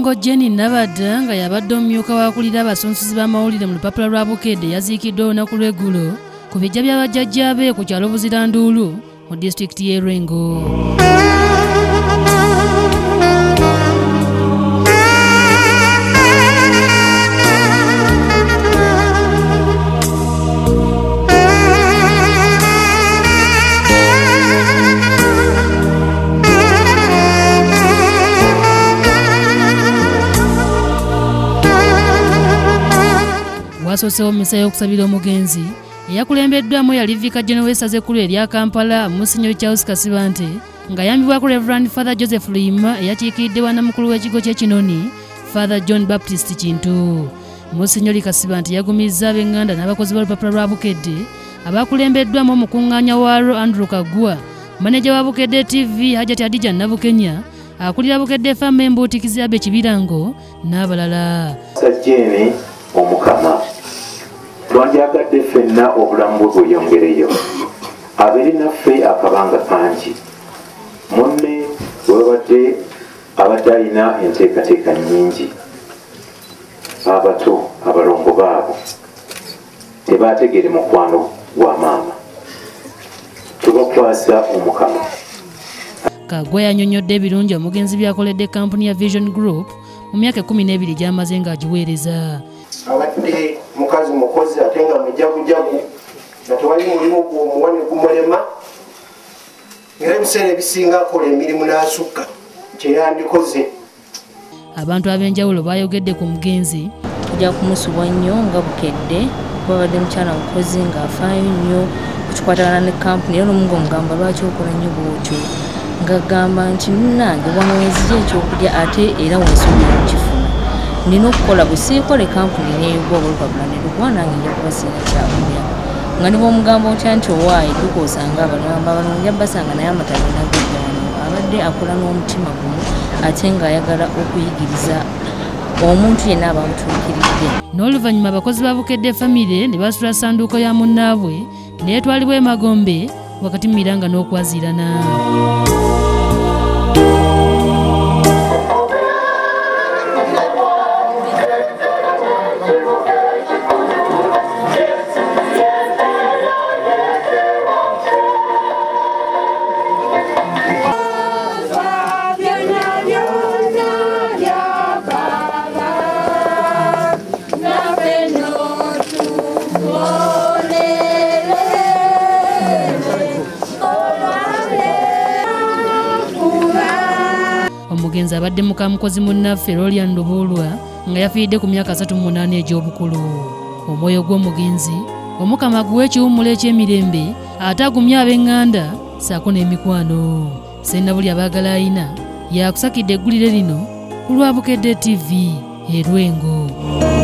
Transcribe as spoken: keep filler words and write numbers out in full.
Mugongo Jenny Nabadda nga yabadde omumyuka w'akulira abasonsozi b'amawulire mu lupapula lwa Bukedde yaziikiddwa olunaku lw'eggulo ku biggya bya bajjajjaabe ku kyalo Buziranduulu mu disitulikiti y'e Lwengo. Wasosewo misa y'okusabira omugenzi eyakulembeddwamu yali Vicar General w'essaza ekkulu erya Kampala Monsignor Charles Kasibante ng'ayambibwako Reverend Father Joseph Luyima eyakiikiridde bwannamukulu w'ekigo ky'Ekinoni Father John Baptist Kintu. Monsignor Kasibante yagumizza ab'enganda n'abakozi b'olupapula lwa Bukedde abakulembeddwamu omukuŋŋaanya waalwo Andrew Kagwa, maneja wa Bukedde T V Hajati Adija Nabukenya, akulira Bukedde F M Mbuutikizi Abe Kibirango n'abalala. Sajjeni omukama lwanjagadde ffenna obulamu bwe bweyongereyo abiri naffe akabanga kangi munne webadde abadde alina enteekateeka nnyingi abato abalongo baabo tebaategere mukwano gwa maama tubakwasa omukama. Kagwa yannyonnyodde ebirungi omugenzi byakoledde kampuni ya Vision Group mu myaka ekkumi n'ebiri gy'amaze ng'agiweereza. Abadde mukazi mukozi ate nga mujagujagu nga tewali mulimu gw'omuwane gumulema era ebiseera ebisinga akola emirimu n'asukka kyeyandikoze. Abantu ab'enjawulo baayogedde ku mugenzi. Tujja kumusubwa nnyo nga Bukedde kuba abadde mukyala mukozi ng'afaayo nnyo kukikwatagana ne kampuni era n'omu ng'omugamba lwaki okola nnyo bwotyo ng'agamba nti munnange wamwezigye ekyokulya ate era wensobola okukifuna nina okukola bwe siikole kampuni neeyugwa olupapula ne lugwa nange nja kubasiina kyakulya nga ne bw'omugamba otya nti owaayi edduka osanga abalamba abalongo nja basanga naye amatabi nagajjano abadde akola n'omutima gumu ate ng'ayagala okuyigiriza omuntu yenna abamutuukiridde. N'oluvannyuma abakozi ba Bukedde famire ne basula ssanduuko ya munnaabwe neetwalibwa e Magombe wakati mu miranga n'okwaziirana. Omugenzi abadde muka mukozi munnaffe Lolian Lubuulwa nga yafiiridde ku myaka asatu mu munaana egy'obukulu. Omwoyo gw'omugenzi omukama guwe ekiwummulo eky'emirembe ate agumye ab'enganda ssaako n'emikwano. Sennabuli abaagala ayina yakusakidde eggulire lino ku lwa Bukedde T V e Lwengo.